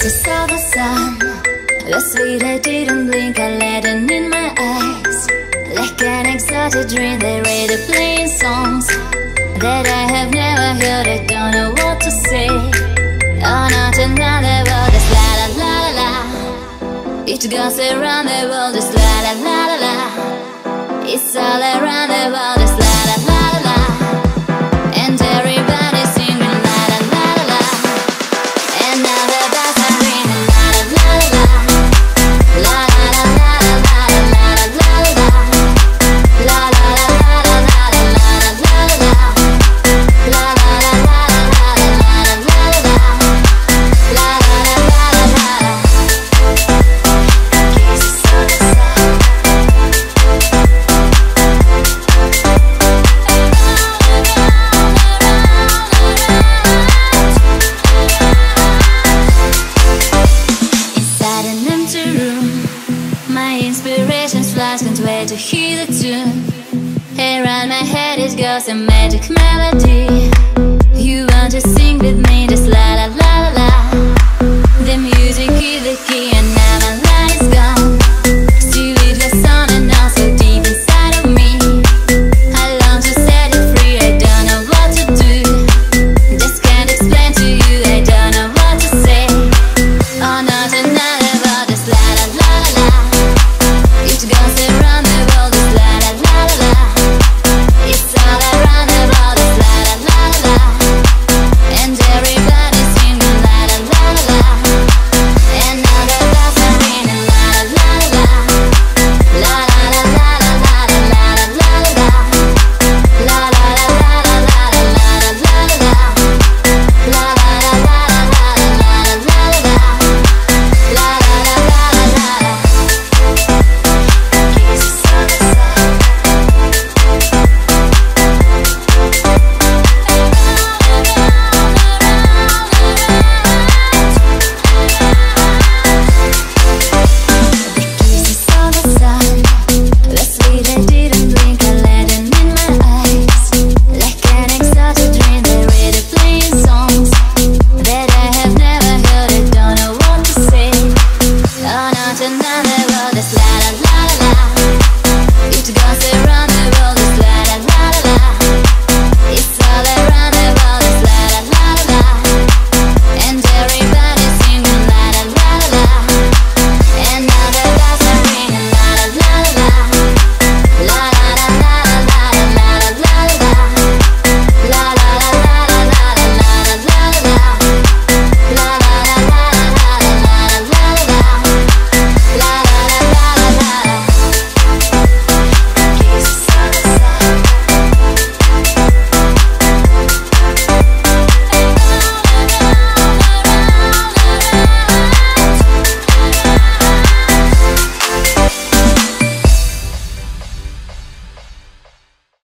just saw the sun. The sweet I didn't blink, I let it in my eyes. Like an exotic dream, they read the playing songs that I have never heard, I don't know what to say. Oh, not another world, just la la la la la. It goes around the world, just la la la la la. It's all around the world, just la la la la la. And everybody's singing la la la la la. And now the bells are ringing la la la la la. La la la la la la la la la la. La la la la la la la la la la. La la la la la la la la la la. La la la la la la. Kisses on the side. Inside an empty room, my inspirations flash, can't wait to hear the tune. Around my head it goes a magic melody. You want to sing with me, just la la la la la. The music is the key and now my light is gone. Still it was on and on so deep inside of me. I long to set it free, I don't know what to do. Just can't explain to you, I don't know what to say. Oh, not another world, just la la la la la. It goes around the world, just la